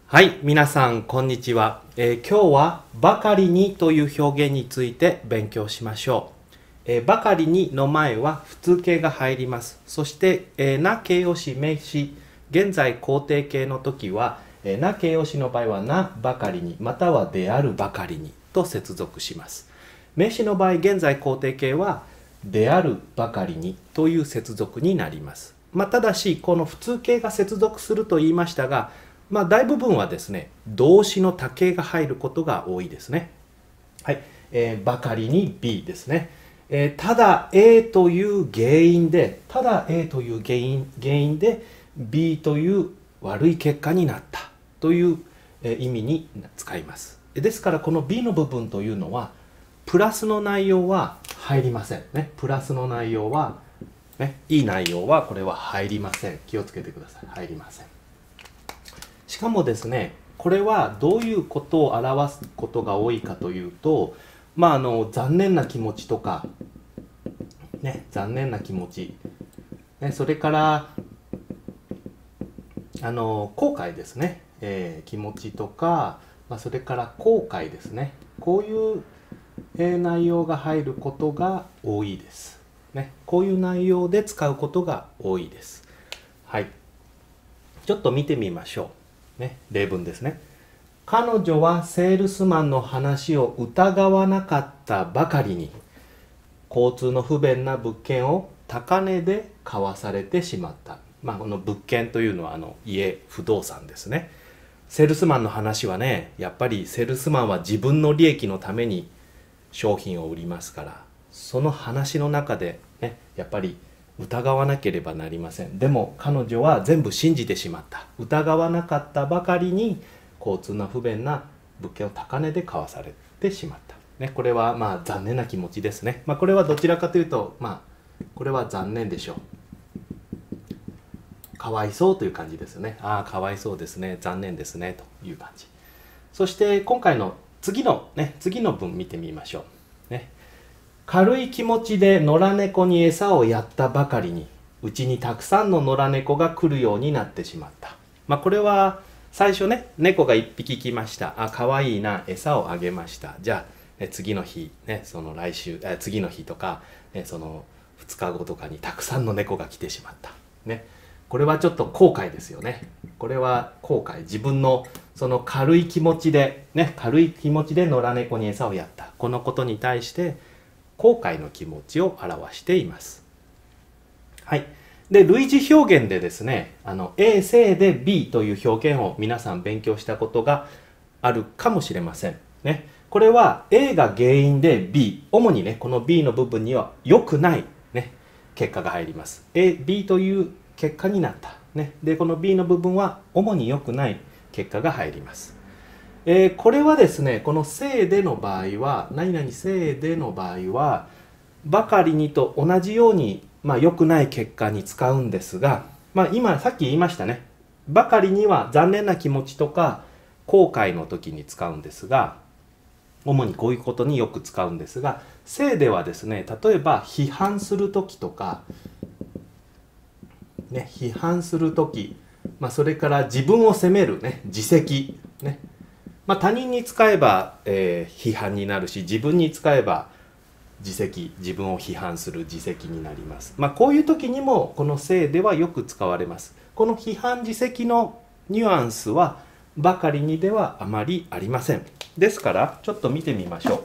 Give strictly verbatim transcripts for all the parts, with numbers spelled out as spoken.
はい、皆さんこんにちは、えー今日はばかりにという表現について勉強しましょう。えーばかりにの前は普通形が入ります。そして、えーな形容詞名詞現在肯定形の時は、えーな形容詞の場合はなばかりにまたはであるばかりにと接続します。名詞の場合現在肯定形はであるばかりにという接続になります。まあ、ただしこの普通形が接続すると言いましたが、まあ、大部分はですね動詞の他形が入ることが多いですね。はい、えーばかりに B ですね。えーただ A という原因でただ A という原因原因で B という悪い結果になったという、えー意味に使います。ですからこの B の部分というのはプラスの内容は入りませんね。プラスの内容は、ね、いい内容はこれは入りません。気をつけてください。入りません。しかもですね、これはどういうことを表すことが多いかというと、まあ、あの残念な気持ちとか、ね、残念な気持ち、ね、それからあの後悔ですね、えー気持ちとか、まあ、それから後悔ですね、こういう、えー内容が入ることが多いです、ね、こういう内容で使うことが多いです。はい、ちょっと見てみましょう、ね、例文ですね。彼女はセールスマンの話を疑わなかったばかりに交通の不便な物件を高値で買わされてしまった。まあ、この物件というのはあの家、不動産ですね。セールスマンの話はね、やっぱりセールスマンは自分の利益のために商品を売りますから、その話の中でね、やっぱり疑わなければなりません。でも彼女は全部信じてしまった。疑わなかったばかりに交通の不便な物件を高値で買わされてしまった。ね、これはまあ残念な気持ちですね。まあ、これはどちらかというと、まあ、これは残念でしょう。かわいそうという感じですよね。ああ、かわいそうですね。残念ですね。という感じ。そして今回の次のね、次の文見てみましょう。ね、軽い気持ちで野良猫に餌をやったばかりに、うちにたくさんの野良猫が来るようになってしまった。まあ、これは最初ね、猫がいっぴき来ました。あ、かわいいな、餌をあげました。じゃあ、え次の日、ね、その来週、え次の日とか、えそのふつかごとかにたくさんの猫が来てしまった。ね、これはちょっと後悔ですよね。これは後悔。自分のその軽い気持ちで、ね、軽い気持ちで野良猫に餌をやった。このことに対して、後悔の気持ちを表しています。はい。で、類似表現でですね、あの A 正で B という表現を皆さん勉強したことがあるかもしれません。ね。これは A が原因で B、主にね、この B の部分には良くない、ね、結果が入ります。A、B という結果になった。ね。で、この B の部分は主に良くない結果が入ります。えーこれはですね、この正での場合は、何々正での場合は、ばかりにと同じように、まあ、良くない結果に使うんですが、まあ、今さっき言いましたね。ばかりには残念な気持ちとか後悔の時に使うんですが、主にこういうことによく使うんですが、正ではですね、例えば批判する時とか、ね、批判する時、まあ、それから自分を責める、ね、自責、ね、まあ、他人に使えば、えー批判になるし、自分に使えば自責、自分を批判する自責になります。まあ、こういう時にもこの正ではよく使われます。この批判自責のニュアンスはばかりにではあまりありません。ですからちょっと見てみましょ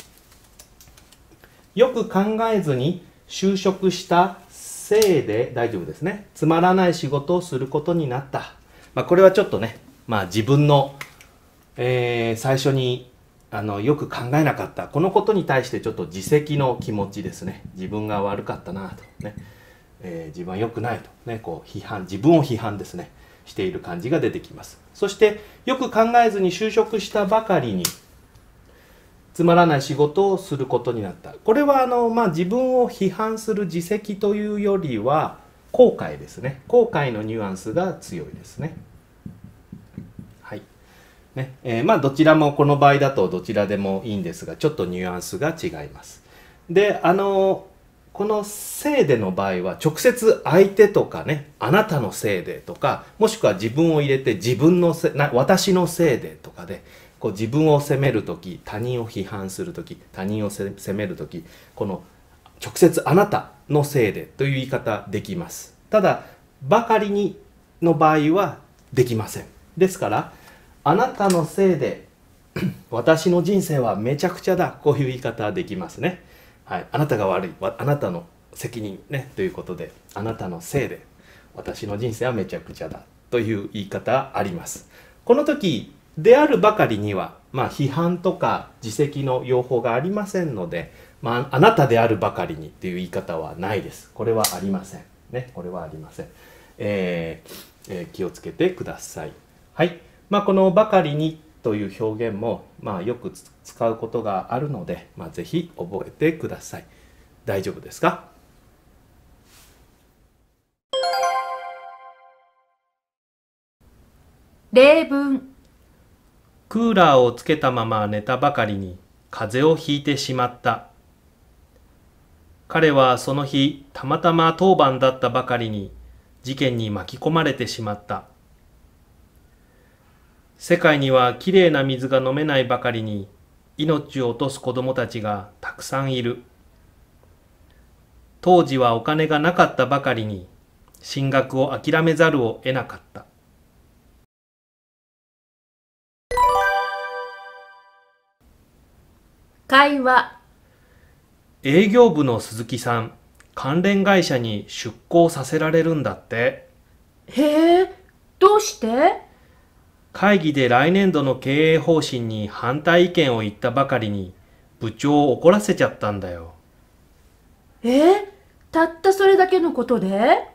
う。よく考えずに就職したせいで大丈夫ですね。つまらない仕事をすることになった。まあ、これはちょっとね、まあ、自分の、えー最初にあのよく考えなかったこのことに対してちょっと自責の気持ちですね。自分が悪かったなとね、えー自分は良くないとね、こう批判、自分を批判ですねしている感じが出てきます。そしてよく考えずに就職したばかりにつまらない仕事をすることになった。これはあの、まあ、自分を批判する自責というよりは後悔ですね。後悔のニュアンスが強いですね。はい。ねえーまあ、どちらもこの場合だとどちらでもいいんですが、ちょっとニュアンスが違います。で、あのこのせいでの場合は直接相手とかね、あなたのせいでとか、もしくは自分を入れて自分のせな私のせいでとかで、こう自分を責めるとき、他人を批判するとき、他人を責めるとき、この直接あなたのせいでという言い方できます。ただばかりにの場合はできません。ですからあなたのせいで私の人生はめちゃくちゃだ、こういう言い方はできますね。はい、あなたが悪い、あなたの責任ねということで、あなたのせいで私の人生はめちゃくちゃだという言い方あります。この時であるばかりには、まあ、批判とか自責の用法がありませんので、まあ、あなたであるばかりにっていう言い方はないです。これはありませんね。これはありません。えーえー、気をつけてください。はい。まあ、このばかりにという表現も、まあ、よく使うことがあるので、まあ、ぜひ覚えてください。大丈夫ですか？ 例文。 クーラーをつけたまま寝たばかりに風邪をひいてしまった。彼はその日たまたま当番だったばかりに事件に巻き込まれてしまった。世界にはきれいな水が飲めないばかりに命を落とす子どもたちがたくさんいる。当時はお金がなかったばかりに進学を諦めざるを得なかった。 会話。 営業部の鈴木さん、関連会社に出向させられるんだって。 へえ、どうして？ 会議で来年度の経営方針に反対意見を言ったばかりに部長を怒らせちゃったんだよ。 え、たったそれだけのことで？